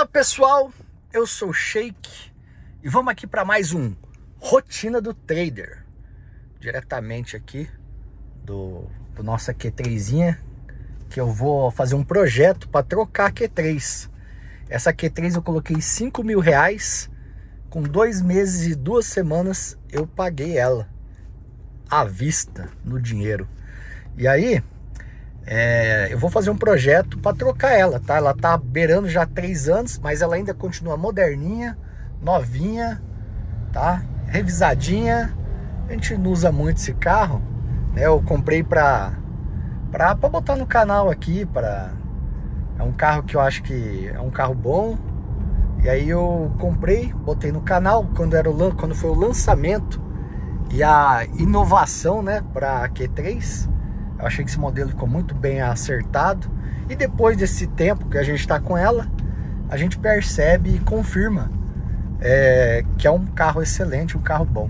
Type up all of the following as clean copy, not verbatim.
Fala pessoal, eu sou o Sheik e vamos aqui para mais um Rotina do Trader, diretamente aqui do nossa Q3zinha, que eu vou fazer um projeto para trocar a Q3. Essa Q3 eu coloquei R$5.000, com 2 meses e 2 semanas eu paguei ela à vista, no dinheiro. E aí eu vou fazer um projeto para trocar ela, tá? Ela tá beirando já 3 anos, mas ela ainda continua moderninha, novinha, tá? Revisadinha. A gente não usa muito esse carro, né? Eu comprei pra botar no canal aqui, é um carro que eu acho que é um carro bom. E aí eu comprei, botei no canal quando foi o lançamento e a inovação, né, para Q3. Eu achei que esse modelo ficou muito bem acertado. E depois desse tempo que a gente está com ela, a gente percebe e confirma que é um carro excelente, um carro bom.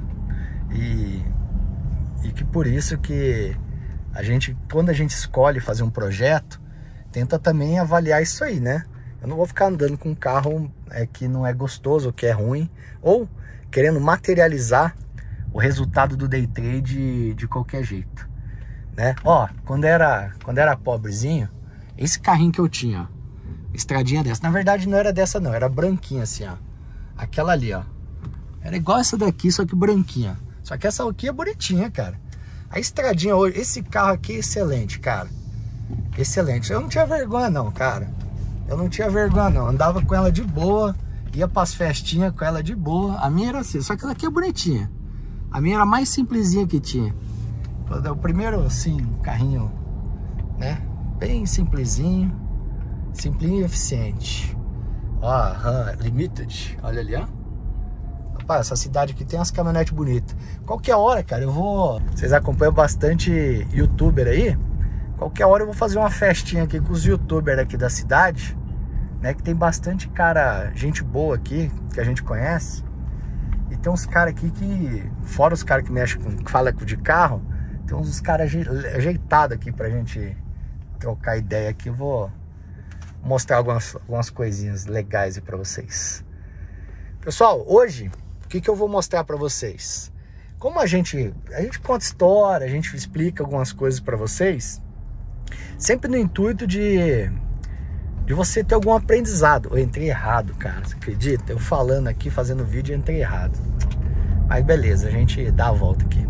E que por isso que quando a gente escolhe fazer um projeto, tenta também avaliar isso aí, né? Eu não vou ficar andando com um carro que não é gostoso, ou que é ruim, ou querendo materializar o resultado do day trade de qualquer jeito, né? Ó, quando era pobrezinho, esse carrinho que eu tinha, ó, estradinha dessa, na verdade não era dessa não, era branquinha assim, ó. Aquela ali, ó, era igual essa daqui, só que branquinha. Só que essa aqui é bonitinha, cara. A estradinha hoje, esse carro aqui é excelente, cara. Excelente. Eu não tinha vergonha não, cara. Eu não tinha vergonha não. Andava com ela de boa, ia pras festinhas com ela de boa. A minha era assim, só que ela aqui é bonitinha. A minha era a mais simplesinha que tinha. O primeiro, assim, carrinho, né? Bem simplesinho. Simplinho e eficiente. Ó, Limited. Olha ali, ó. Rapaz, essa cidade aqui tem umas caminhonetes bonitas. Qualquer hora, cara, eu vou... Vocês acompanham bastante youtuber aí? Qualquer hora eu vou fazer uma festinha aqui com os youtubers aqui da cidade, né? Que tem bastante cara, gente boa aqui, que a gente conhece. E tem uns caras aqui que, fora os caras que mexem com, que falam de carro, tem uns caras ajeitados aqui pra gente trocar ideia aqui. Eu vou mostrar algumas coisinhas legais aí pra vocês. Pessoal, hoje, o que eu vou mostrar pra vocês? Como a gente conta história, a gente explica algumas coisas pra vocês, sempre no intuito de você ter algum aprendizado. Eu entrei errado, cara, você acredita? Eu falando aqui, fazendo vídeo, eu entrei errado. Mas beleza, a gente dá a volta aqui.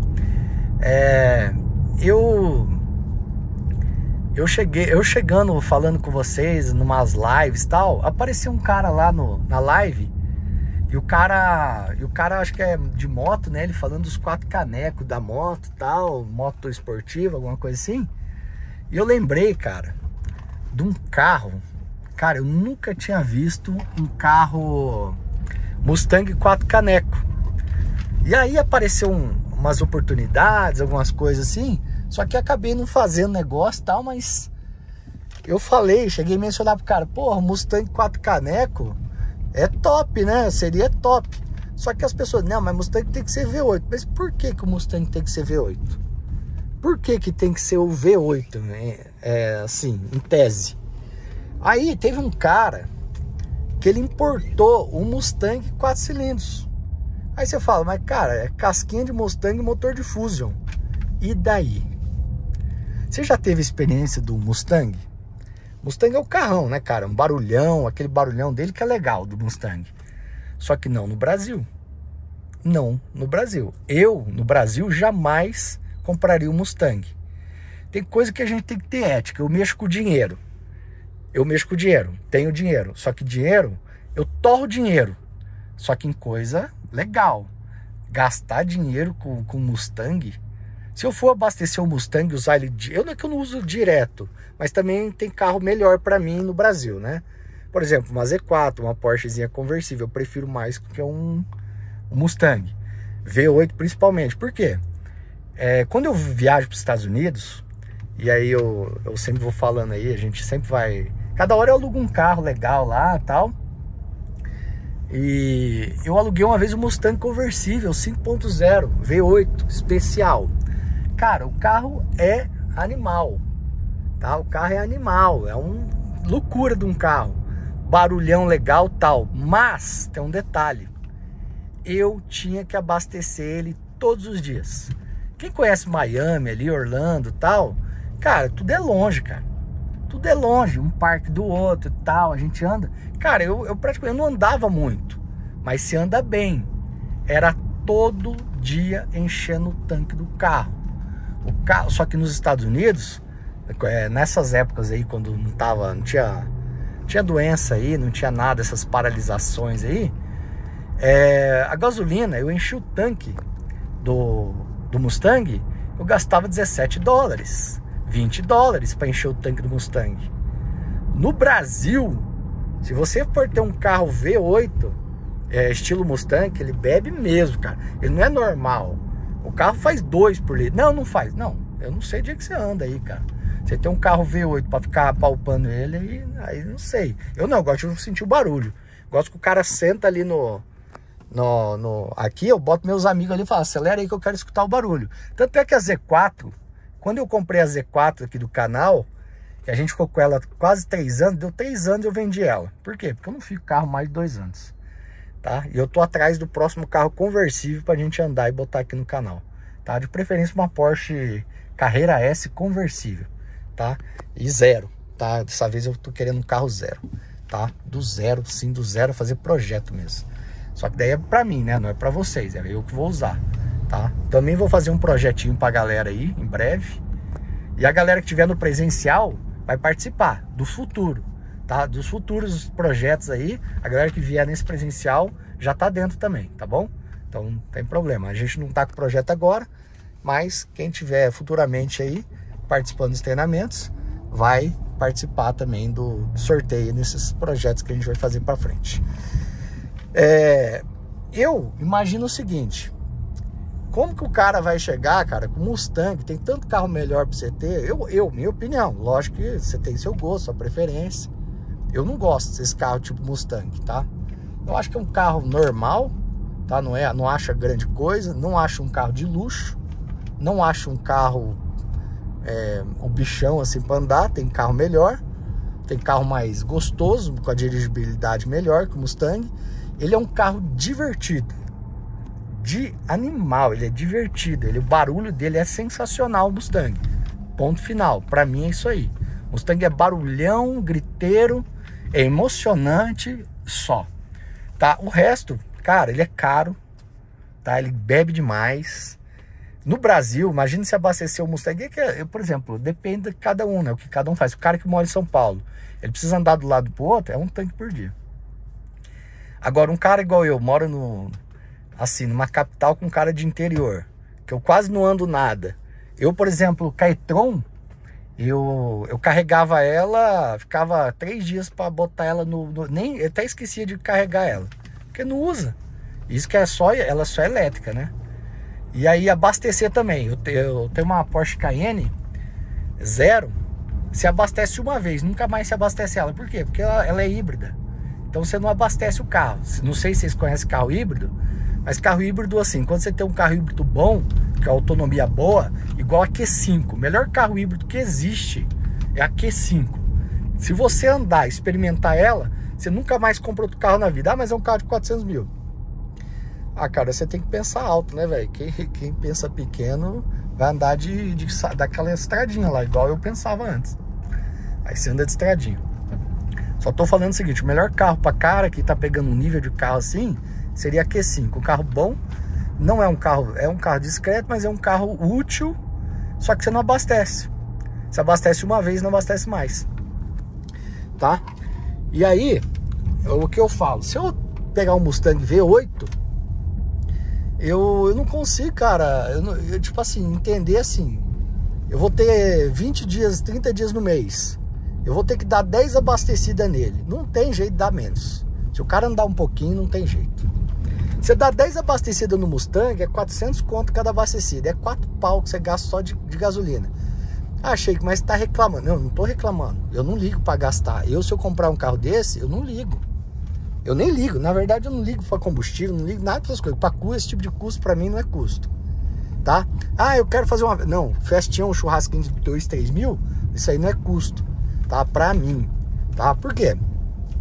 Eu chegando, falando com vocês, numas lives e tal, apareceu um cara lá na live, e o cara acho que é de moto, né? Ele falando dos 4 canecos da moto e tal, moto esportiva, alguma coisa assim. E eu lembrei, cara, de um carro. Cara, eu nunca tinha visto um carro Mustang 4 caneco. E aí apareceu umas oportunidades, algumas coisas assim. Só que acabei não fazendo negócio e tal, mas eu cheguei a mencionar pro cara, porra, Mustang 4 caneco é top, né? Seria top. Só que as pessoas, não, mas Mustang tem que ser V8. Mas por que o Mustang tem que ser V8? Por que tem que ser o V8, né? Assim, em tese. Aí teve um cara que ele importou um Mustang 4 cilindros. Aí você fala, mas cara, é casquinha de Mustang e motor de Fusion. E daí? Você já teve experiência do Mustang? Mustang é o carrão, né, cara? Um barulhão, aquele barulhão dele que é legal do Mustang. Só que não no Brasil. Não no Brasil. Eu, no Brasil, jamais compraria um Mustang. Tem coisa que a gente tem que ter ética. Eu mexo com dinheiro. Tenho dinheiro. Só que dinheiro, eu torro dinheiro. Só que em coisa legal. Gastar dinheiro com Mustang. Se eu for abastecer o Mustang e usar ele... Não é que eu não uso direto, mas também tem carro melhor para mim no Brasil, né? Por exemplo, uma Z4, uma Porschezinha conversível. Eu prefiro mais que um Mustang. V8 principalmente. Por quê? Quando eu viajo para os Estados Unidos, e aí eu sempre vou falando aí, a gente sempre vai... Cada hora eu alugo um carro legal lá e tal. E eu aluguei uma vez um Mustang conversível 5.0 V8 especial. Cara, o carro é animal, tá? O carro é animal, é uma loucura de um carro. barulhão legal, tal. Mas tem um detalhe. Eu tinha que abastecer ele todos os dias. Quem conhece Miami ali, Orlando, tal, cara, tudo é longe, cara. Tudo é longe, um parque do outro e tal, a gente anda. Cara, eu praticamente não andava muito, mas se anda bem. Era todo dia enchendo o tanque do carro. Só que nos Estados Unidos, nessas épocas aí, quando não tinha doença aí, não tinha nada, essas paralisações aí, a gasolina, eu enchi o tanque do Mustang, eu gastava 17 dólares, 20 dólares para encher o tanque do Mustang. No Brasil, se você for ter um carro V8, estilo Mustang, ele bebe mesmo, cara. Ele não é normal. O carro faz 2 por litro. Não faz. Não, eu não sei o dia que você anda aí, cara. Você tem um carro V8 para ficar palpando ele, aí não sei. Eu gosto de sentir o barulho. Gosto que o cara senta ali aqui, eu boto meus amigos ali e falo, acelera aí que eu quero escutar o barulho. Tanto é que a Z4, quando eu comprei a Z4 aqui do canal, que a gente ficou com ela quase 3 anos, deu 3 anos eu vendi ela. Por quê? Porque eu não fico com carro mais de 2 anos. Tá? E eu tô atrás do próximo carro conversível pra gente andar e botar aqui no canal. Tá? De preferência uma Porsche Carrera S conversível. Tá? E zero. Tá? Dessa vez eu tô querendo um carro zero. Tá? Do zero, sim, do zero, fazer projeto mesmo. Só que daí é pra mim, né? Não é pra vocês, é eu que vou usar, tá? Também vou fazer um projetinho pra galera aí, em breve. E a galera que tiver no presencial vai participar do futuro, tá? Dos futuros projetos aí, a galera que vier nesse presencial já tá dentro também, tá bom? Então não tem problema, a gente não tá com o projeto agora, mas quem tiver futuramente aí participando dos treinamentos, vai participar também do sorteio nesses projetos que a gente vai fazer pra frente. Eu imagino o seguinte: como que o cara vai chegar, cara, com Mustang, tem tanto carro melhor pra você ter? Minha opinião, lógico que você tem seu gosto, sua preferência. Eu não gosto desse carro tipo Mustang, tá? Eu acho que é um carro normal, tá? Não acho grande coisa, não acho um carro de luxo, não acho um carro um bichão assim pra andar. Tem carro melhor, tem carro mais gostoso, com a dirigibilidade melhor que o Mustang. Ele é um carro divertido, de animal, ele é divertido, o barulho dele é sensacional, o Mustang, ponto final, pra mim é isso aí. Mustang é barulhão, griteiro, é emocionante só, tá? O resto, cara, ele é caro, tá? Ele bebe demais. No Brasil, imagina se abastecer o Mustang, por exemplo, depende de cada um, né? O que cada um faz. O cara que mora em São Paulo, ele precisa andar do lado pro outro, é um tanque por dia. Agora, um cara igual eu, moro numa capital com um cara de interior, que eu quase não ando nada. Eu, por exemplo, Caetron, eu carregava ela, ficava 3 dias para botar ela eu até esquecia de carregar ela, porque não usa. Isso que ela só é elétrica, né? E aí abastecer também. Eu tenho uma Porsche Cayenne zero, se abastece uma vez, nunca mais se abastece ela. Por quê? Porque ela é híbrida. Então você não abastece o carro. Não sei se vocês conhecem carro híbrido, mas carro híbrido assim, quando você tem um carro híbrido bom, que é autonomia boa, igual a Q5, o melhor carro híbrido que existe é a Q5. Se você andar, experimentar ela, você nunca mais compra outro carro na vida. Ah, mas é um carro de 400 mil. Ah, cara, você tem que pensar alto, né, velho? Quem pensa pequeno vai andar daquela estradinha lá, igual eu pensava antes. Aí você anda de estradinha. Só tô falando o seguinte, o melhor carro pra cara que tá pegando um nível de carro assim, seria a Q5. Um carro bom, não é um carro, é um carro discreto, mas é um carro útil, só que você não abastece. Você abastece uma vez, não abastece mais. Tá? E aí, o que eu falo? Se eu pegar um Mustang V8, eu não consigo, cara, tipo assim, entender assim, eu vou ter 20 dias, 30 dias no mês, eu vou ter que dar 10 abastecidas nele, não tem jeito de dar menos. Se o cara andar um pouquinho, não tem jeito. Você dá 10 abastecidas no Mustang, é 400 conto cada abastecida, é 4 pau que você gasta só de gasolina. Ah, Sheik, mas você tá reclamando. Não tô reclamando, eu não ligo pra gastar. Se eu comprar um carro desse, eu não ligo. Eu nem ligo, na verdade eu não ligo para combustível, não ligo nada para essas coisas. Para custo, esse tipo de custo para mim não é custo, tá? Ah, eu quero fazer não, festinha, um churrasquinho de 2, 3 mil, isso aí não é custo, tá? Para mim, tá? Por quê?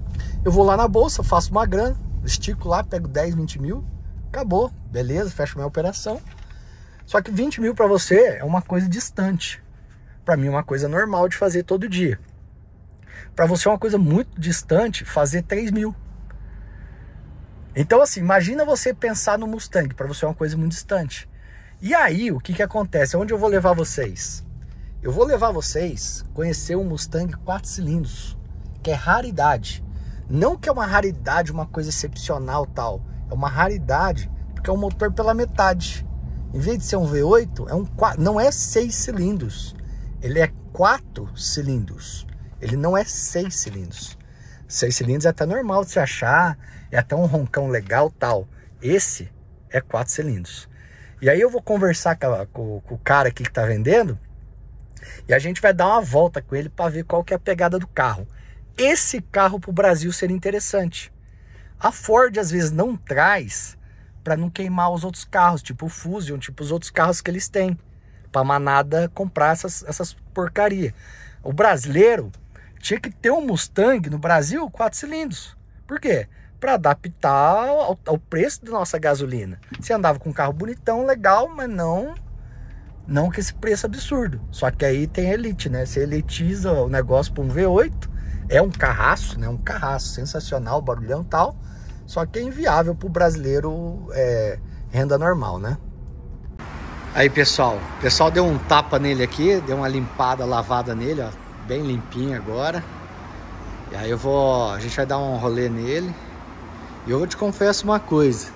Eu vou lá na bolsa, faço uma grana, estico lá, pego 10, 20 mil, acabou, beleza, fecho minha operação. Só que 20 mil para você é uma coisa distante. Para mim é uma coisa normal de fazer todo dia. Para você é uma coisa muito distante fazer 3 mil. Então assim, imagina você pensar no Mustang, para você é uma coisa muito distante. E aí, o que acontece? Onde eu vou levar vocês? Eu vou levar vocês a conhecer um Mustang 4 cilindros, que é raridade. Não que é uma raridade, uma coisa excepcional tal. É uma raridade porque é um motor pela metade. Em vez de ser um V8, não é 6 cilindros. Ele é 4 cilindros. Ele não é 6 cilindros. 6 cilindros é até normal de se achar, é até um roncão legal tal. Esse é 4 cilindros. E aí eu vou conversar com o cara aqui que tá vendendo e a gente vai dar uma volta com ele para ver qual que é a pegada do carro. Esse carro para o Brasil seria interessante. A Ford às vezes não traz para não queimar os outros carros, tipo o Fusion, tipo os outros carros que eles têm, para a manada comprar essas porcaria. O brasileiro tinha que ter um Mustang no Brasil 4 cilindros. Por quê? Para adaptar ao preço da nossa gasolina. Você andava com um carro bonitão, legal, mas não com esse preço absurdo. Só que aí tem elite, né? Você elitiza o negócio para um V8, é um carraço, né? Um carraço sensacional, barulhão e tal. Só que é inviável para o brasileiro renda normal, né? Aí, pessoal, o pessoal deu um tapa nele aqui, deu uma limpada, lavada nele, ó, bem limpinho agora. E aí a gente vai dar um rolê nele. E eu te confesso uma coisa,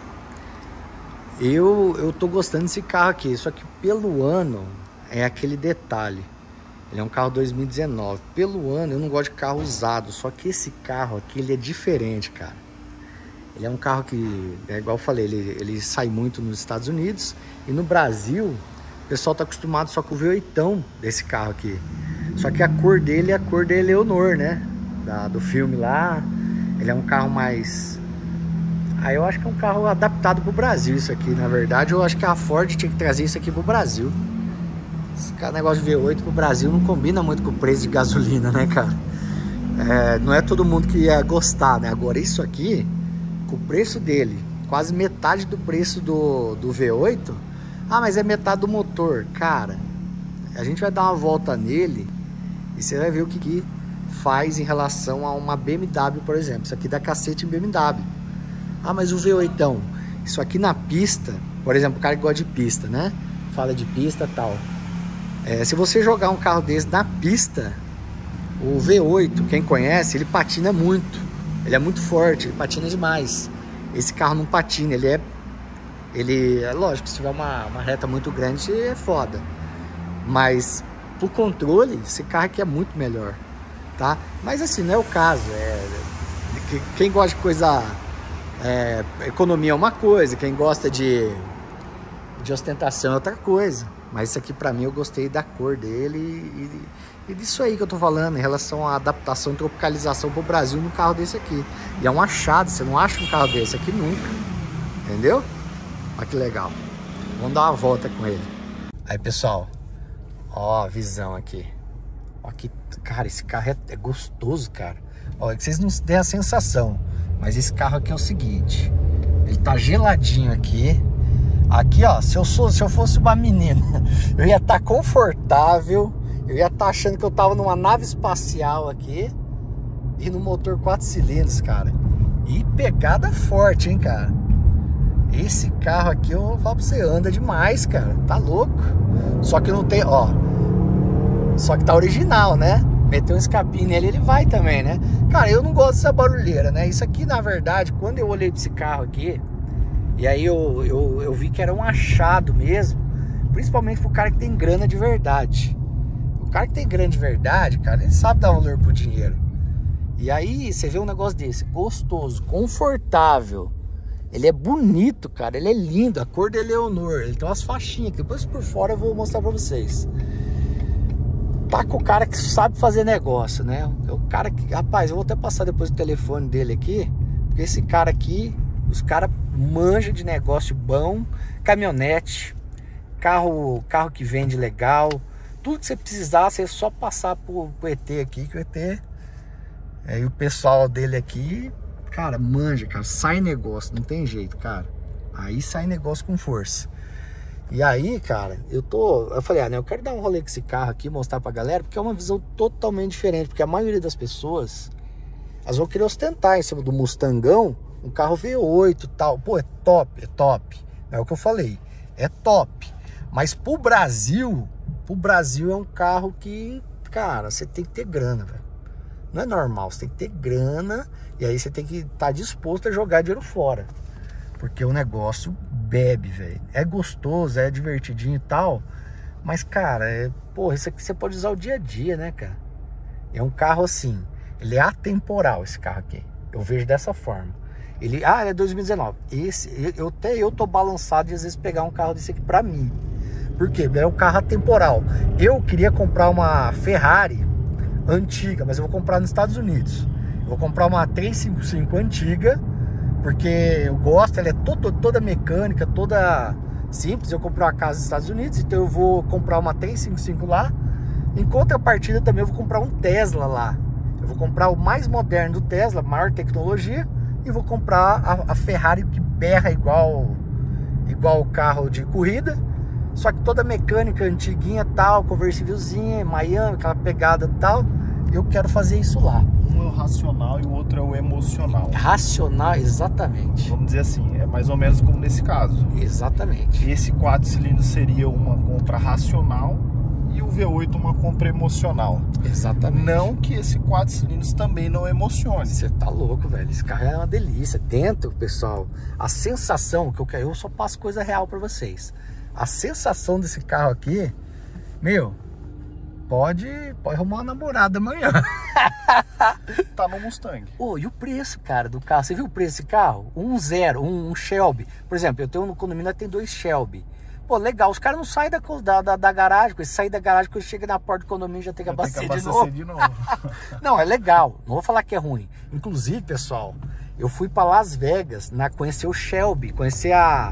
eu tô gostando desse carro aqui, só que pelo ano é aquele detalhe. Ele é um carro 2019, pelo ano eu não gosto de carro usado, só que esse carro aqui ele é diferente, cara. Ele é um carro que, igual eu falei, ele sai muito nos Estados Unidos. E no Brasil, o pessoal tá acostumado só com o V8 desse carro aqui. Só que a cor dele é a cor da Eleonor, né? Do filme lá. Ele é um carro mais... eu acho que é um carro adaptado pro Brasil isso aqui, na verdade. Eu acho que a Ford tinha que trazer isso aqui pro Brasil. Esse negócio de V8 pro Brasil não combina muito com o preço de gasolina, né, cara? Não é todo mundo que ia gostar, né? Agora isso aqui... com o preço dele, quase metade do preço do V8. Mas é metade do motor. Cara, a gente vai dar uma volta nele e você vai ver o que faz em relação a uma BMW, por exemplo. Isso aqui dá cacete em BMW. Mas o V8, isso aqui na pista, por exemplo, o cara que gosta de pista, né? Fala de pista e tal. Se você jogar um carro desse na pista, o V8, quem conhece, ele patina muito. Ele é muito forte, ele patina demais. Esse carro não patina, ele é lógico, se tiver uma reta muito grande é foda. Mas pro controle, esse carro aqui é muito melhor, tá? Mas assim, não é o caso. Quem gosta de coisa... economia é uma coisa, quem gosta de ostentação é outra coisa. Mas isso aqui pra mim eu gostei da cor dele e disso aí que eu tô falando, em relação à adaptação e tropicalização pro Brasil no carro desse aqui. E é um achado, você não acha um carro desse aqui nunca, entendeu? Olha que legal. Vamos dar uma volta com ele. Aí, pessoal, ó a visão aqui. Ó que, cara, esse carro é gostoso, cara. Ó, é que vocês não têm a sensação, mas esse carro aqui é o seguinte, ele tá geladinho aqui. Aqui, ó, se eu fosse uma menina, eu ia estar confortável, eu ia estar achando que eu tava numa nave espacial aqui e no motor 4 cilindros, cara. E pegada forte, hein, cara. Esse carro aqui, eu vou falar pra você, anda demais, cara. Tá louco. Só que não tem, ó. Só que tá original, né? Meter um escapinho nele, ele vai também, né? Cara, eu não gosto dessa barulheira, né? Isso aqui, na verdade, quando eu olhei pra esse carro aqui, e aí eu vi que era um achado mesmo, principalmente pro cara que tem grana de verdade. O cara que tem grana de verdade, cara, ele sabe dar valor pro dinheiro. E aí você vê um negócio desse, gostoso, confortável. Ele é bonito, cara, ele é lindo, a cor dele é Eleonor. Ele tem umas faixinhas, que depois por fora eu vou mostrar pra vocês. Tá com o cara que sabe fazer negócio, né? É o cara que, rapaz, eu vou até passar depois o telefone dele aqui, porque esse cara aqui, os caras manjam de negócio bom, caminhonete, carro que vende legal, tudo que você precisar, você é só passar pro ET aqui, que o ET E o pessoal dele aqui, cara, manja, cara, sai negócio, não tem jeito, cara. Aí sai negócio com força. E aí, cara, eu falei, né, eu quero dar um rolê com esse carro aqui, mostrar pra galera, porque é uma visão totalmente diferente, porque a maioria das pessoas, elas vão querer ostentar em cima do Mustangão, um carro V8 e tal. Pô, é top, é top. É o que eu falei, é top. Mas pro Brasil é um carro que, cara, você tem que ter grana, velho. Não é normal, você tem que ter grana e aí você tem que estar disposto a jogar dinheiro fora. Porque o negócio bebe, velho. É gostoso, é divertidinho e tal. Mas, cara, porra, isso aqui você pode usar o dia a dia, né, cara? É um carro assim, ele é atemporal, esse carro aqui. Eu vejo dessa forma. Ele é 2019. Eu tô balançado de às vezes pegar um carro desse aqui pra mim. Por quê? É um carro atemporal. Eu queria comprar uma Ferrari antiga, mas eu vou comprar nos Estados Unidos. Eu vou comprar uma 355 antiga, porque eu gosto, ela é toda mecânica, toda simples. Eu comprei uma casa nos Estados Unidos, então eu vou comprar uma 355 lá. Em contrapartida também eu vou comprar um Tesla lá. Eu vou comprar o mais moderno do Tesla, maior tecnologia, e vou comprar a Ferrari que berra igual o carro de corrida, só que toda mecânica antiguinha tal, conversívelzinha, Miami, aquela pegada tal. Eu quero fazer isso lá. Um é o racional e o outro é o emocional. Racional, exatamente. Vamos dizer assim, é mais ou menos como nesse caso. Exatamente. Esse 4 cilindros seria uma compra racional e o V8 uma compra emocional. Exatamente. Não que esse 4 cilindros também não emocione. Você tá louco, velho. Esse carro é uma delícia. Dentro, pessoal, a sensação que eu só passo coisa real pra vocês. A sensação desse carro aqui, meu, pode arrumar uma namorada amanhã. Tá no Mustang. E o preço, cara, do carro? Você viu o preço desse carro? Um Shelby. Por exemplo, eu tenho no condomínio, tem 2 Shelby. Pô, legal, os caras não saem da garagem. Quando eles saem da garagem, quando chega na porta do condomínio, já tem que abastecer de novo. Não, é legal, não vou falar que é ruim. Inclusive, pessoal, eu fui pra Las Vegas, conhecer o Shelby, conhecer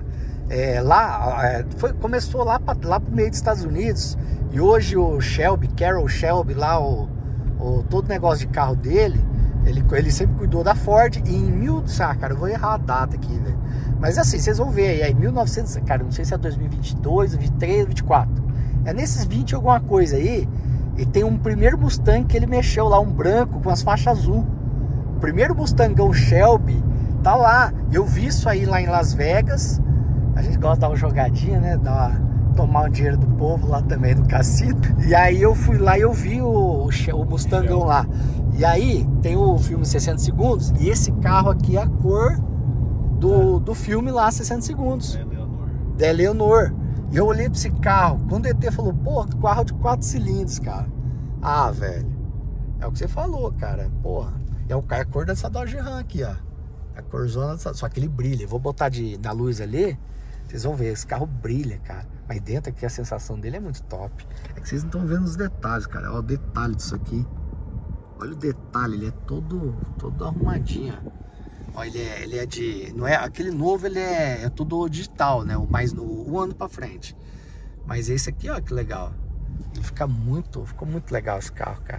começou lá pro meio dos Estados Unidos. E hoje o Shelby, Carroll Shelby, lá todo negócio de carro dele, ele sempre cuidou da Ford. E em cara, eu vou errar a data aqui, velho. Mas assim, vocês vão ver aí, 1900, cara, não sei se é 2022, 2023, 2024. É nesses 20 alguma coisa aí. E tem um primeiro Mustang que ele mexeu lá, um branco com as faixas azul. O primeiro Mustangão Shelby tá lá. Eu vi isso aí lá em Las Vegas. A gente gosta de dar uma jogadinha, né? Tomar o dinheiro do povo lá também do cassino. E aí eu fui lá e eu vi o Mustangão lá. E aí tem o filme 60 segundos. E esse carro aqui é a cor do filme lá, 60 segundos. Da Eleanor. E eu olhei pra esse carro. Quando o ET falou, pô, carro de 4 cilindros, cara. Ah, velho. É o que você falou, cara. Porra. É a cor dessa Dodge Ram aqui, ó. A corzona, só que ele brilha. Eu vou botar na luz ali. Vocês vão ver, esse carro brilha, cara. Mas dentro aqui a sensação dele é muito top. É que vocês não estão vendo os detalhes, cara. Olha o detalhe disso aqui. Olha o detalhe, ele é todo arrumadinho. Olha, ele é de... Não é, aquele novo, ele é tudo digital, né? O mais um ano pra frente. Mas esse aqui, ó, que legal. Ele ficou muito legal esse carro, cara.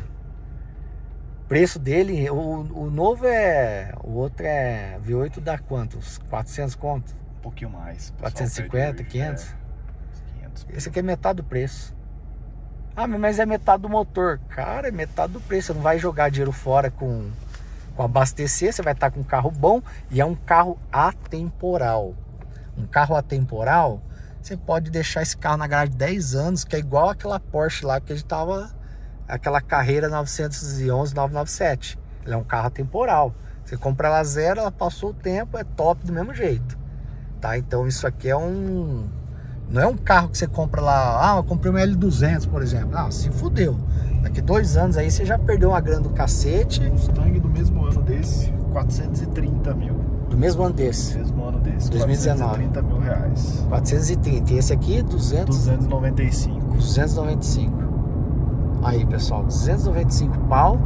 O preço dele, o novo o outro é V8, dá quantos? 400 conto? Um pouquinho mais. 450, 500? 500. Esse aqui é metade do preço. Ah, mas é metade do motor. Cara, é metade do preço. Você não vai jogar dinheiro fora com abastecer. Você vai estar com um carro bom. E é um carro atemporal. Um carro atemporal, você pode deixar esse carro na garagem 10 anos, que é igual aquela Porsche lá que a gente tava... Aquela Carrera 911 997. Ele é um carro atemporal. Você compra ela zero, ela passou o tempo, é top do mesmo jeito. Tá? Então isso aqui não é um carro que você compra lá, eu comprei uma L200, por exemplo. Não, se fudeu. Daqui 2 anos aí você já perdeu uma grana do cacete. Mustang do mesmo ano desse, 430 mil. Do mesmo ano desse? Do mesmo ano desse, 2019. 430 mil reais. 430. E esse aqui, 295. 295. Aí, pessoal, 295 pau.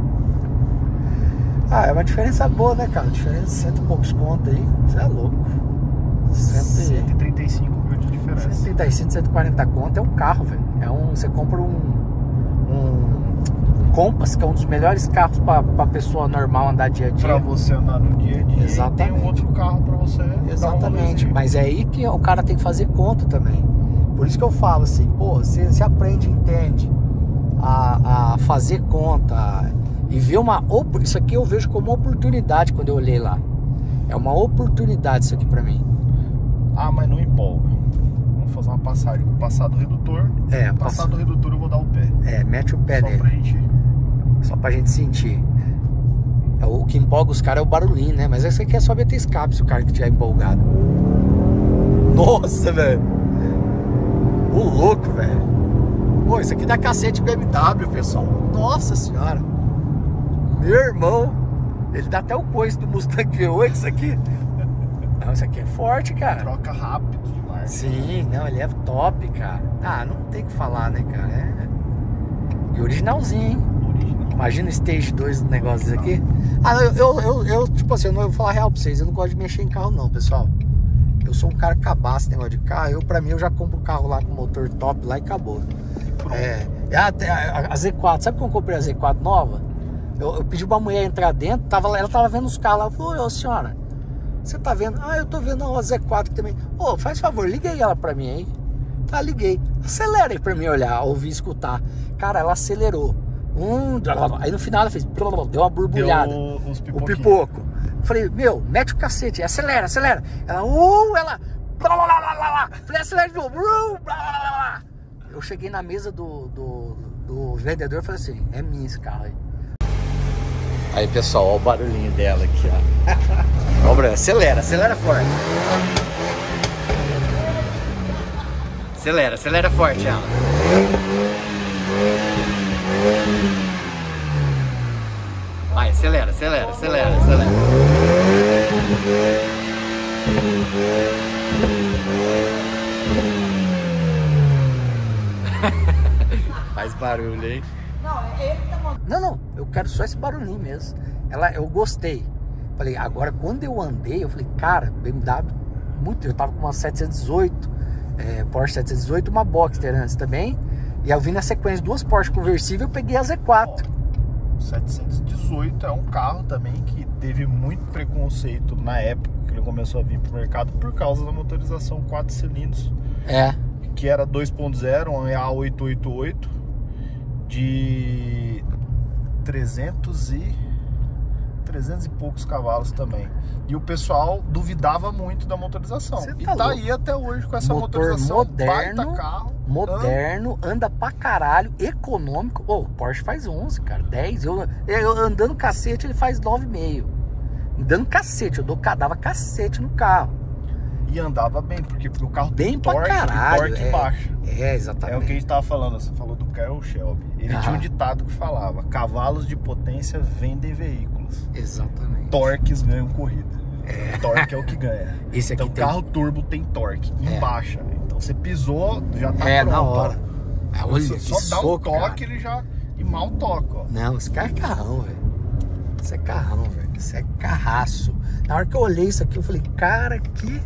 Ah, é uma diferença boa, né, cara? Diferença de 100 e poucos conto aí. Você é louco. 135 mil de diferença. 135, 140 conto é um carro, velho. Você compra um Compass, que é um dos melhores carros para pessoa normal andar dia a dia. Pra você andar no dia a dia. Exatamente. E tem um outro carro pra você. Exatamente, mas é aí que o cara tem que fazer conta também. Por isso que eu falo assim, pô, você aprende, entende a fazer conta e ver isso aqui eu vejo como uma oportunidade quando eu olhei lá. É uma oportunidade isso aqui pra mim. Ah, mas não empolga. Vamos fazer uma passagem. Vou passar do redutor. Passar do redutor eu vou dar o pé. Mete o pé só nele. Só pra gente sentir. O que empolga os caras é o barulhinho, né? Mas esse aqui é só meter escape se o cara que tiver empolgado. Nossa, velho. O louco, velho. Pô, isso aqui dá cacete BMW, pessoal. Nossa senhora. Meu irmão. Ele dá até o coice do Mustang V8, isso aqui. Não, isso aqui é forte, cara. Troca rápido demais. Sim, não, ele é top, cara. Ah, não tem o que falar, né, cara? E originalzinho, hein? Imagina o Stage 2 do negócio desse aqui. Ah, eu tipo assim, eu não vou falar real pra vocês. Eu não gosto de mexer em carro não, pessoal. Eu sou um cara cabaço, negócio de carro. Pra mim, eu já compro um carro lá com motor top lá e acabou. A Z4, sabe quando eu comprei a Z4 nova? Eu pedi pra mulher entrar dentro, ela tava vendo os carros lá. Ela falou, ô senhora, você tá vendo? Ah, eu tô vendo a Z4 também. Ô, faz favor, liga aí ela pra mim aí. Tá, liguei. Acelera aí pra mim olhar, ouvir, escutar. Cara, ela acelerou. Aí no final ela fez, deu uma borbulhada. O pipoco. Falei, meu, mete o cacete, acelera. Ela, falei, acelera de novo. Eu cheguei na mesa do vendedor e falei assim, é minha esse carro aí. Aí pessoal, olha o barulhinho dela aqui, ó. Ó, Bruno, acelera forte. Acelera forte ela. Vai, acelera. Faz barulho, hein? Não, eu quero só esse barulhinho mesmo. Eu gostei. Falei, agora quando eu andei, eu falei, cara, BMW, eu tava com uma 718, Porsche 718, uma Boxster antes também. E eu vi na sequência duas Porsche conversível, eu peguei a Z4. O 718 é um carro também que teve muito preconceito na época que ele começou a vir pro mercado por causa da motorização 4 cilindros. Que era 2.0, um A888 de 300 e poucos cavalos também. E o pessoal duvidava muito da motorização. E tá aí até hoje com essa motorização moderno, baita carro. Moderno, anda pra caralho, econômico. O Porsche faz 11, cara, 10. Eu andando cacete, ele faz 9,5. Dando cacete, dava cacete no carro. E andava bem, porque o carro bem tem torque, pra caralho, torque baixo. Exatamente. É o que a gente tava falando, você falou do Carroll Shelby. Ele tinha um ditado que falava, cavalos de potência vendem veículos. Exatamente. Torques ganham corrida. Torque é o que ganha. Esse aqui então carro turbo tem torque em baixa. Então você pisou, já tá pronto. Na hora. Olha, só dá um toque, ele já... E mal toca, ó. Não, esse carro é carrão, velho. Isso é carrão, velho. Isso é carraço. Na hora que eu olhei isso aqui, eu falei, cara, que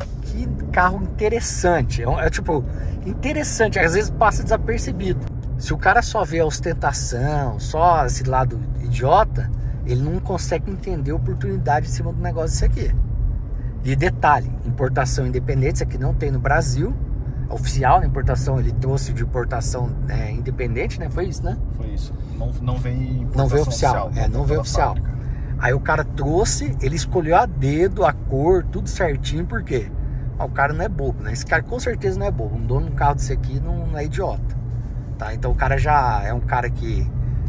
carro interessante. Tipo, interessante. Às vezes passa desapercebido. Se o cara só vê a ostentação, só esse lado idiota, ele não consegue entender a oportunidade em cima do negócio desse aqui. E detalhe, importação independente, isso aqui não tem no Brasil. Oficial, na importação, ele trouxe de importação independente, né? Foi isso, né? Foi isso. Não vem importação não veio oficial. Não veio oficial. Fábrica. Aí o cara trouxe, ele escolheu a dedo, a cor, tudo certinho, por quê? O cara não é bobo, né? Esse cara com certeza não é bobo. Um dono de um carro desse aqui não é idiota. Tá? Então o cara já é um cara que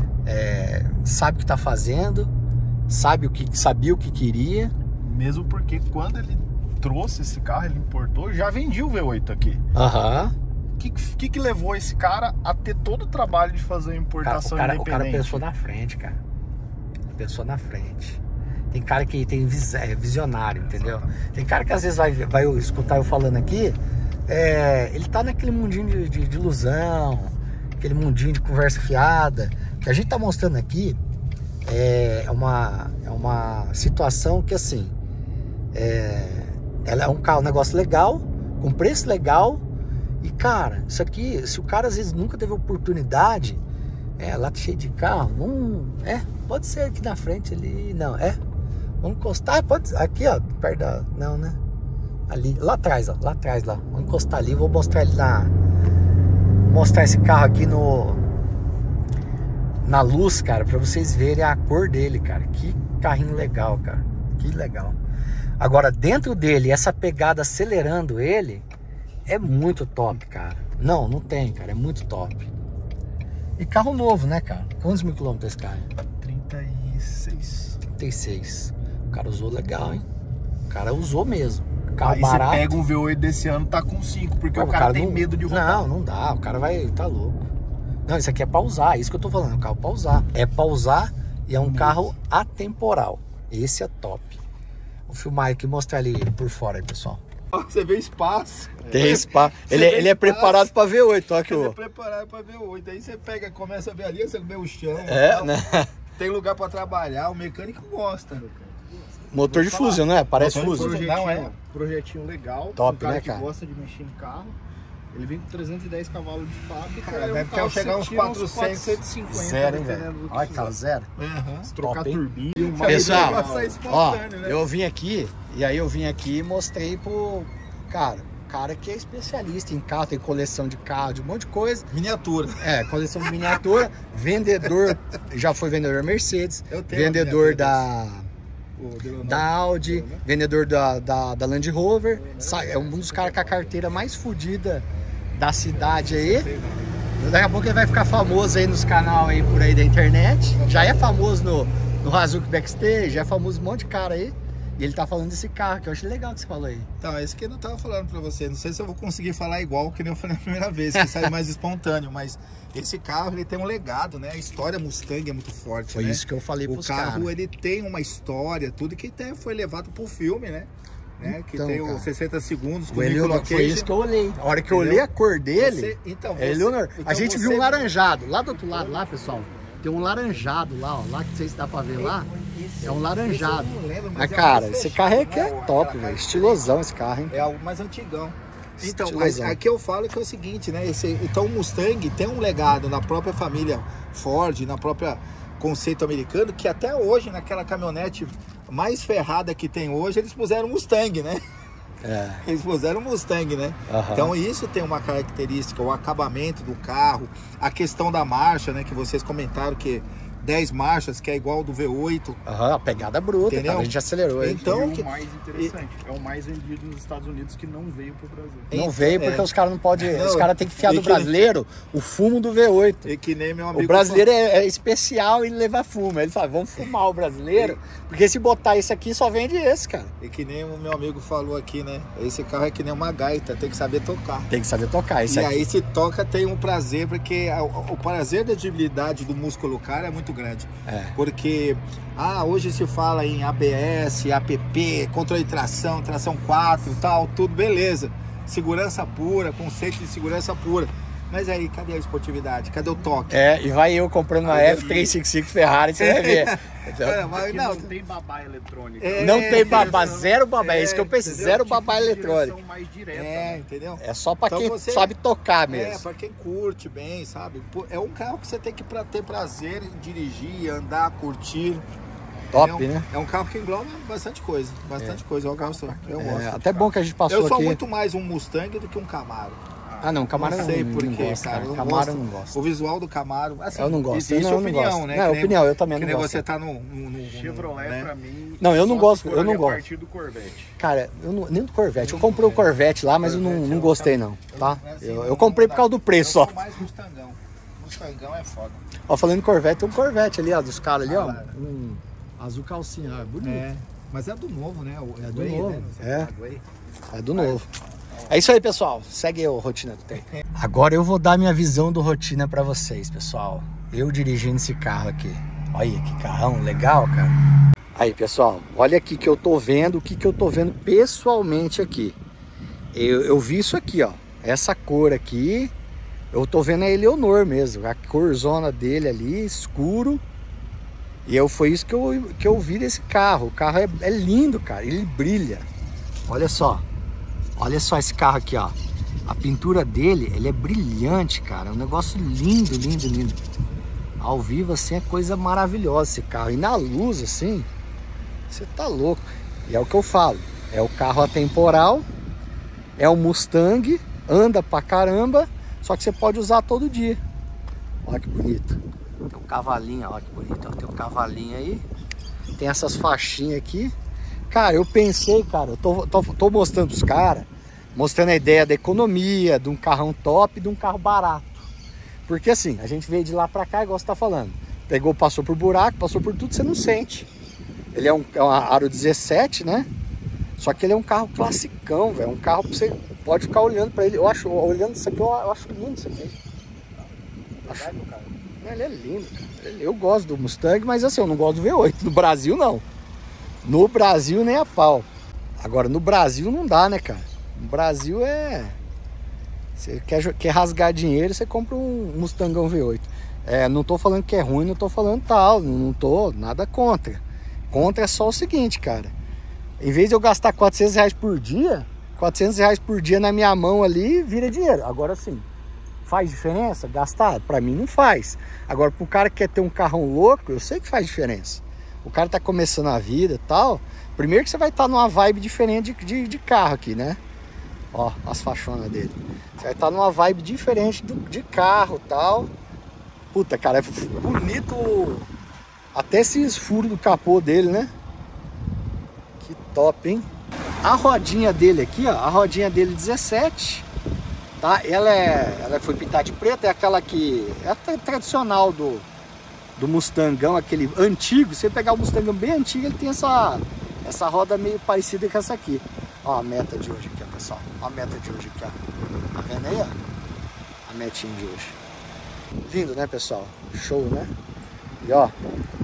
sabe o que tá fazendo, sabia o que queria. Mesmo porque quando ele trouxe esse carro, ele importou, já vendia o V8 aqui. O que levou esse cara a ter todo o trabalho de fazer a importação independente? O cara pensou na frente, cara. Pensou na frente. Tem cara que tem visionário, entendeu? Exatamente. Tem cara que às vezes vai escutar eu falando aqui, ele tá naquele mundinho de ilusão, aquele mundinho de conversa fiada. O que a gente tá mostrando aqui é uma situação que assim, ela é um negócio legal, com preço legal. E cara, isso aqui, se o cara às vezes nunca teve oportunidade, É, lá cheio de carro. Pode ser aqui na frente ali. Não, vamos encostar, pode. Aqui, ó, perto da. Não, né? Ali, lá atrás, ó. Lá atrás, lá. Vamos encostar ali. Vou mostrar ele mostrar esse carro aqui na luz, cara, pra vocês verem a cor dele, cara. Que carrinho legal, cara. Que legal. Agora, dentro dele, essa pegada acelerando ele é muito top, cara. Não tem, cara. É muito top. E carro novo, né, cara? Quantos mil quilômetros esse carro? 36. 36. O cara usou legal, hein? O cara usou mesmo. Carro aí barato. Você pega um V8 desse ano, tá com 5, porque o cara tem medo de roubar. Não dá. O cara vai... Tá louco. Não, isso aqui é pra usar. É isso que eu tô falando. É um carro pra usar. É pra usar e é um carro atemporal. Esse é top. Vou filmar aqui e mostrar ele por fora aí, pessoal. Você vê espaço. Tem espaço. Ele é preparado pra V8. Ó, que ele é preparado pra V8. Aí você pega, começa a ver ali, você vê o chão. Né? Tem lugar pra trabalhar. O mecânico gosta. Motor de Fusion, não é? Parece Fusion. Não, projetinho legal. Top, um cara, né, cara? Que gosta de mexer em carro. Ele vem com 310 cavalos de fábrica. Cara, deve chegar uns 450. Zero, hein, velho? Olha, carro zero. Se trocar turbina. Pessoal, ó, né? eu vim aqui e mostrei pro cara que é especialista em carro, tem coleção de carro, de um monte de coisa. Miniatura. Coleção de miniatura. Vendedor, já foi vendedor Mercedes, vendedor da Audi, vendedor da Land Rover. É um dos caras com a carteira mais fodida da cidade aí. Daqui a pouco ele vai ficar famoso aí nos canais aí por aí da internet. Já é famoso no Hazuki Backstage, já é famoso um monte de cara aí. E ele tá falando desse carro, que eu achei legal que você falou aí. Então, esse que eu não tava falando pra você. Não sei se eu vou conseguir falar igual que nem eu falei na primeira vez, que sai mais espontâneo. Mas esse carro, ele tem um legado, né? A história Mustang é muito forte, Foi isso que eu falei pros caras. O carro, ele tem uma história, tudo que até foi levado pro filme, né? Que tem os 60 segundos com o Nicolas Cage. Foi isso que eu olhei. A hora que eu olhei a cor dele, Eleanor. A gente viu um laranjado. Lá do outro lado, lá, pessoal, tem um laranjado lá, ó. Lá que não sei se dá pra ver lá. É um laranjado. Mas, cara, esse carro aqui é top, velho. Estilosão esse carro, hein? É algo mais antigão. Então, mas aqui eu falo que é o seguinte, né? Então o Mustang tem um legado na própria família Ford, na própria conceito americano, que até hoje, naquela caminhonete mais ferrada que tem hoje, eles puseram Mustang, né? Eles puseram Mustang, né? Então isso tem uma característica, o acabamento do carro, a questão da marcha, né? Que vocês comentaram que 10 marchas, que é igual ao do V8. A pegada bruta, cara, a gente acelerou. Então, o mais interessante, é o mais vendido nos Estados Unidos que não veio pro Brasil. Não veio porque os caras não podem, os caras têm que fiar do brasileiro o fumo do V8. E que nem meu amigo. O brasileiro é especial e leva fumo. Ele fala, vamos fumar o brasileiro, porque se botar isso aqui só vende esse, cara. E que nem o meu amigo falou aqui, né? Esse carro é que nem uma gaita, tem que saber tocar. Tem que saber tocar, esse aqui. Aí se toca tem um prazer, porque o prazer da agilidade do músculo cara é muito grande. Porque hoje se fala em ABS, APP, controle de tração, tração 4 e tal, tudo beleza. Segurança pura, conceito de segurança pura. Mas aí, cadê a esportividade? Cadê o toque? E vai eu comprando uma F355 Ferrari, você vai ver. Não tem babá eletrônica. Não tem babá, zero babá. É isso que eu pensei, zero babá eletrônica. Mais direta, entendeu? É só pra quem sabe tocar mesmo. Pra quem curte bem, sabe? É um carro que você tem que ter prazer em dirigir, andar, curtir. Top, né? É um carro que engloba bastante coisa. Bastante coisa. É um carro eu gosto. Até bom que a gente passou aqui. Eu sou muito mais um Mustang do que um Camaro. Não, Camaro não sei por quê, cara. Camaro eu não gosto. O visual do Camaro, assim, eu não gosto. Existe opinião, gosto. né? Não, opinião, eu também não gosto. Você tá no Chevrolet, né? pra mim. Não, eu não gosto, eu não gosto. A partir do Corvette. Cara, nem do Corvette. Eu comprei o Corvette lá, mas eu não gostei não, tá? Eu comprei por causa do preço só. Eu sou mais Mustangão. Mustangão é foda. Ó, falando em Corvette, tem um Corvette ali, ó, dos caras ali, ó. Um azul calcinha, ó, é bonito. Mas é do novo, né? É do novo. Né? É do novo. É isso aí, pessoal. Segue o Rotina do Tempo. Agora eu vou dar minha visão do Rotina pra vocês, pessoal. Eu dirigindo esse carro aqui. Olha que carrão legal, cara. Aí, pessoal, olha aqui que eu tô vendo, o que eu tô vendo pessoalmente aqui. Eu vi isso aqui, ó. Essa cor aqui, eu tô vendo a Eleanor mesmo. A corzona dele ali, escuro. E foi isso que eu vi desse carro. O carro é lindo, cara. Ele brilha. Olha só. Olha só esse carro aqui, ó. A pintura dele, ele é brilhante, cara. É um negócio lindo, lindo, lindo. Ao vivo, assim, é coisa maravilhosa esse carro. E na luz, assim, você tá louco. E é o que eu falo. É o carro atemporal. É um Mustang. Anda pra caramba. Só que você pode usar todo dia. Olha que bonito. Tem um cavalinho, olha que bonito. Ó. Tem um cavalinho aí. Tem essas faixinhas aqui. Cara, eu pensei, cara, eu tô mostrando pros caras. Mostrando a ideia da economia, de um carrão top e de um carro barato. Porque assim, a gente veio de lá pra cá, igual você tá falando. Pegou, passou por buraco, passou por tudo, você não sente. Ele é um aro 17, né? Só que ele é um carro classicão, velho. Um carro que você pode ficar olhando pra ele. Eu acho, olhando isso aqui, eu acho lindo isso aqui. Ele é lindo, cara. Eu gosto do Mustang, mas assim, eu não gosto do V8. No Brasil, não. No Brasil, nem a pau. Agora, no Brasil não dá, né, cara? No Brasil é... Você quer rasgar dinheiro, você compra um Mustangão V8. Não tô falando que é ruim, não tô falando tal. Não tô nada contra. Contra é só o seguinte, cara. Em vez de eu gastar 400 reais por dia, 400 reais por dia na minha mão ali, vira dinheiro. Agora sim, faz diferença gastar? Pra mim não faz. Agora, pro cara que quer ter um carrão louco, eu sei que faz diferença. O cara tá começando a vida e tal. Primeiro que você vai estar numa vibe diferente de carro aqui, né? Ó, as fachonas dele. Você vai estar numa vibe diferente de carro e tal. Puta, cara, é bonito. Até esses furos do capô dele, né? Que top, hein? A rodinha dele aqui, ó. A rodinha dele 17. Tá? Ela foi pintada de preto. É aquela que... É a tradicional do Mustangão, aquele antigo. Se você pegar o Mustangão bem antigo, ele tem essa roda meio parecida com essa aqui. Ó a meta de hoje aqui, ó, pessoal. Ó a meta de hoje aqui, ó. Tá vendo aí, ó? A metinha de hoje. Lindo, né, pessoal? Show, né? E ó,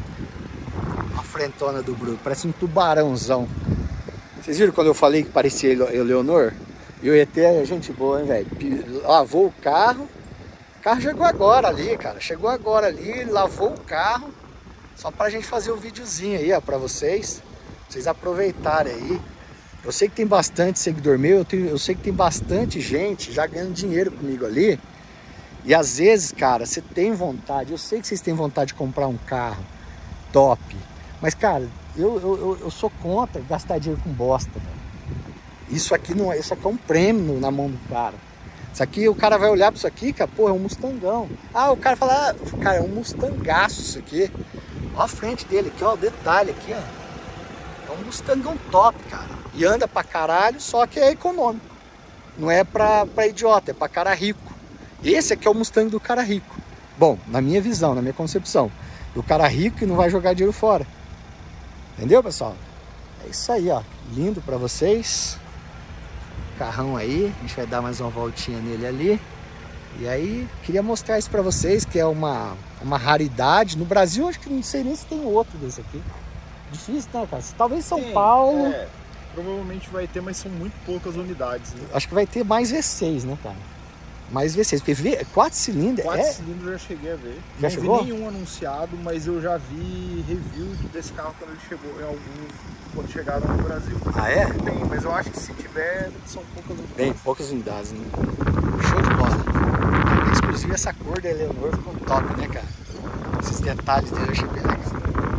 a frentona do Bruno. Parece um tubarãozão. Vocês viram quando eu falei que parecia Eleonor? E o ET é gente boa, hein, velho? Lavou o carro. O carro chegou agora ali, cara. Chegou agora ali, lavou o carro. Só pra gente fazer um videozinho aí, ó, pra vocês. Pra vocês aproveitarem aí. Eu sei que tem bastante seguidor meu. Eu sei que tem bastante gente já ganhando dinheiro comigo ali. E às vezes, cara, você tem vontade. Eu sei que vocês têm vontade de comprar um carro top. Mas, cara, eu sou contra gastar dinheiro com bosta, velho. Isso aqui não é, isso aqui é um prêmio na mão do cara. Isso aqui, o cara vai olhar para isso aqui, cara, pô, é um Mustangão. Ah, o cara fala, cara, é um Mustangaço isso aqui. Ó a frente dele aqui, ó, o detalhe aqui, ó. É um Mustangão top, cara. E anda pra caralho, só que é econômico. Não é pra idiota, é pra cara rico. Esse aqui é o Mustang do cara rico. Bom, na minha visão, na minha concepção. Do cara rico que não vai jogar dinheiro fora. Entendeu, pessoal? É isso aí, ó. Lindo pra vocês. Carrão aí. A gente vai dar mais uma voltinha nele ali. E aí, queria mostrar isso pra vocês, que é uma raridade. No Brasil, acho que não sei nem se tem outro desse aqui. Difícil, né, cara? Talvez São Paulo... provavelmente vai ter, mas são muito poucas unidades, né? Acho que vai ter mais V6, né, cara? Mais V6, porque 4 cilindros... 4 cilindros eu já cheguei a ver. Já chegou? Não vi nenhum anunciado, mas eu já vi review desse carro quando ele chegou, em alguns, quando chegaram no Brasil. Ah, é? Tem, mas eu acho que se tiver, são poucas unidades. Bem, poucas unidades, né? Show de bola. Inclusive essa cor da Eleonor ficou top, né, cara? Esses detalhes dele eu achei bem legal.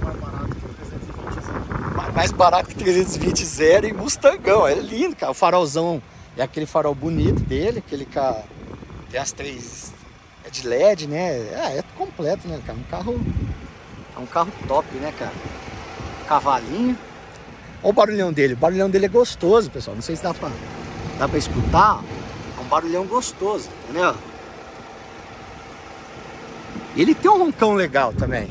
Mais barato que 320 zero e Mustangão, é lindo, cara. O farolzão é aquele farol bonito dele, aquele cara tem as 3 é de LED, né? É completo, né, cara? É um carro top, né, cara? Cavalinho. Olha o barulhão dele. O barulhão dele é gostoso, pessoal. Não sei se dá pra escutar. É um barulhão gostoso, entendeu? Ele tem um roncão legal também.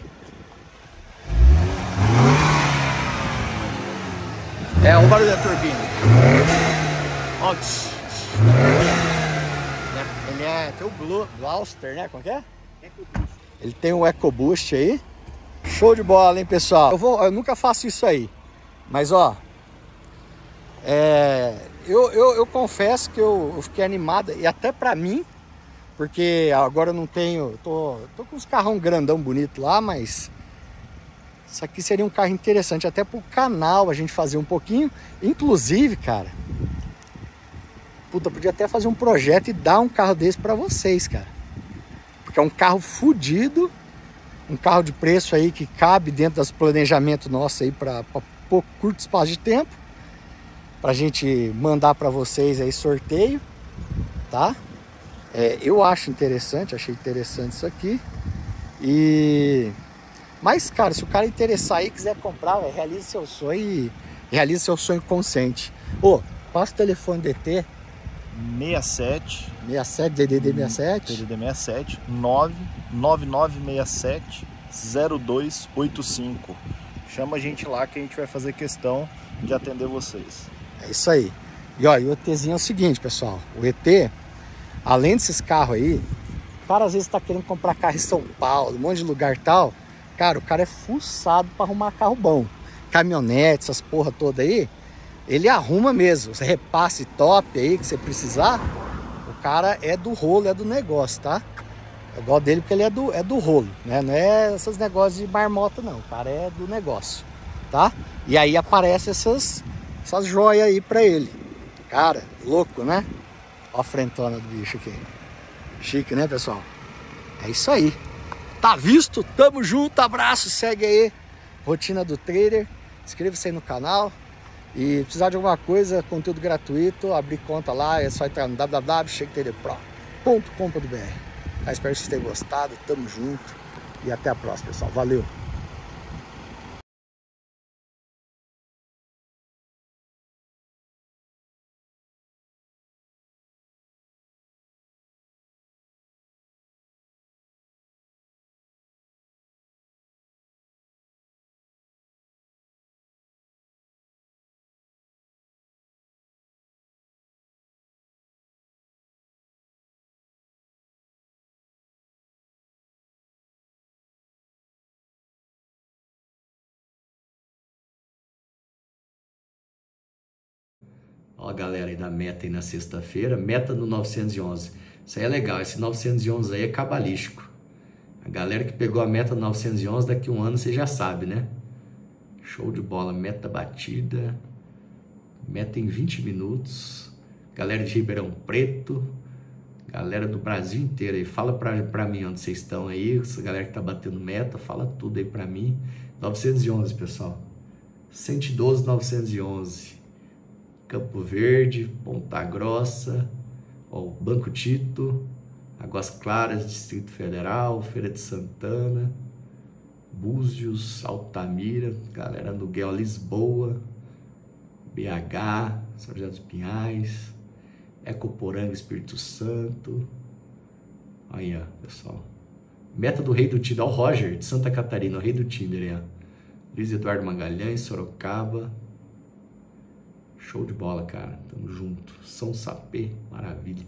É o barulho da turbina. Ó, ele tem o Gloucester, né? Como que é? EcoBoost. Ele tem um EcoBoost aí. Show de bola, hein, pessoal? Eu nunca faço isso aí. Mas, ó... Eu confesso que eu fiquei animado. E até pra mim... Porque agora eu não tenho... Tô com uns carrão grandão bonito lá, mas... Isso aqui seria um carro interessante até pro canal a gente fazer um pouquinho. Inclusive, cara... Puta, podia até fazer um projeto e dar um carro desse pra vocês, cara. Porque é um carro fudido. Um carro de preço aí que cabe dentro do planejamento nosso aí para pouco curto espaço de tempo. Pra gente mandar para vocês aí sorteio, tá? Eu acho interessante, achei interessante isso aqui. Mas, cara, se o cara interessar aí, quiser comprar, realize seu sonho e realize seu sonho consciente. Ô, passa o telefone DT. 67 DDD 67 DDD 67 99967 0285. Chama a gente lá que a gente vai fazer questão de atender vocês. É isso aí. E ó, e o ETzinho é o seguinte, pessoal. O ET, além desses carros aí, o cara às vezes tá querendo comprar carro em São Paulo, um monte de lugar e tal. Cara, o cara é fuçado para arrumar carro bom. Caminhonete, essas porra toda aí, ele arruma mesmo. Você repasse top aí que você precisar, o cara é do rolo, é do negócio, tá? Eu gosto dele porque ele é do rolo, né? Não é esses negócios de marmota, não. O cara é do negócio, tá? E aí aparece essas joias aí pra ele. Cara, louco, né? Ó a frentona do bicho aqui. Chique, né, pessoal? É isso aí. Tá visto? Tamo junto, abraço, segue aí. Rotina do Trader. Inscreva-se aí no canal. E precisar de alguma coisa, conteúdo gratuito, abrir conta lá, é só entrar no www.shaketraderpro.com.br. Tá, espero que vocês tenham gostado, tamo junto e até a próxima, pessoal. Valeu! Ó a galera aí da meta aí na sexta-feira, meta no 911. Isso aí é legal, esse 911 aí é cabalístico. A galera que pegou a meta no 911, daqui a um ano você já sabe, né? Show de bola, meta batida, meta em 20 minutos. Galera de Ribeirão Preto, galera do Brasil inteiro aí, fala pra mim onde vocês estão aí, essa galera que tá batendo meta, fala tudo aí pra mim. 911, pessoal, 112, 911. Campo Verde, Ponta Grossa, ó, Banco Tito, Águas Claras, Distrito Federal, Feira de Santana, Búzios, Altamira, galera do Guel, Lisboa, BH, São José dos Pinhais, Ecoporanga, Espírito Santo. Aí, ó, pessoal. Meta do Rei do Tinder, ó, o Roger, de Santa Catarina, o Rei do Tinder, aí, ó. Luiz Eduardo Magalhães, Sorocaba. Show de bola, cara. Tamo junto. São Sapê, maravilha.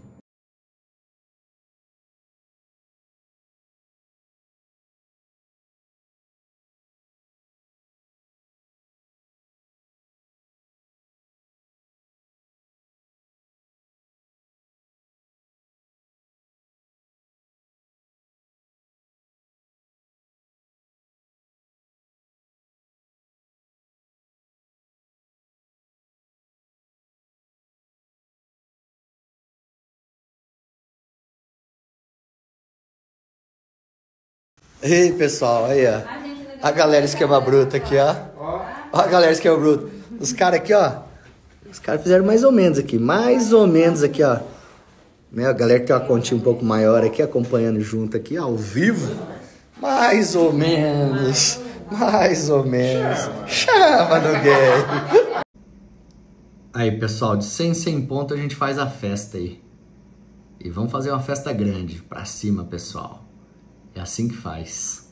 Ei, pessoal, aí, ó. A galera esquema bruto aqui, ó. Ó a galera esquema bruto. Os caras aqui, ó. Os caras fizeram mais ou menos aqui. Mais ou menos aqui, ó. Né? A galera que tem uma continha um pouco maior aqui, acompanhando junto aqui, ao vivo. Mais ou menos. Mais ou menos. Chama no game. Aí, pessoal, de 100 em 100 pontos a gente faz a festa aí. E vamos fazer uma festa grande. Pra cima, pessoal. É assim que faz.